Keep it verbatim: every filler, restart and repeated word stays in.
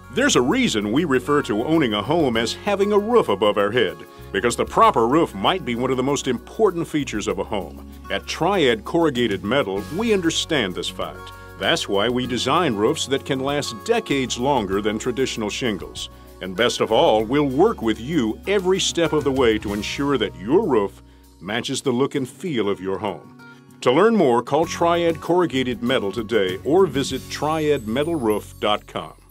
There's a reason we refer to owning a home as having a roof above our head, because the proper roof might be one of the most important features of a home. At Triad Corrugated Metal, we understand this fact. That's why we design roofs that can last decades longer than traditional shingles. And best of all, we'll work with you every step of the way to ensure that your roof matches the look and feel of your home. To learn more, call Triad Corrugated Metal today or visit triad metal roof dot com.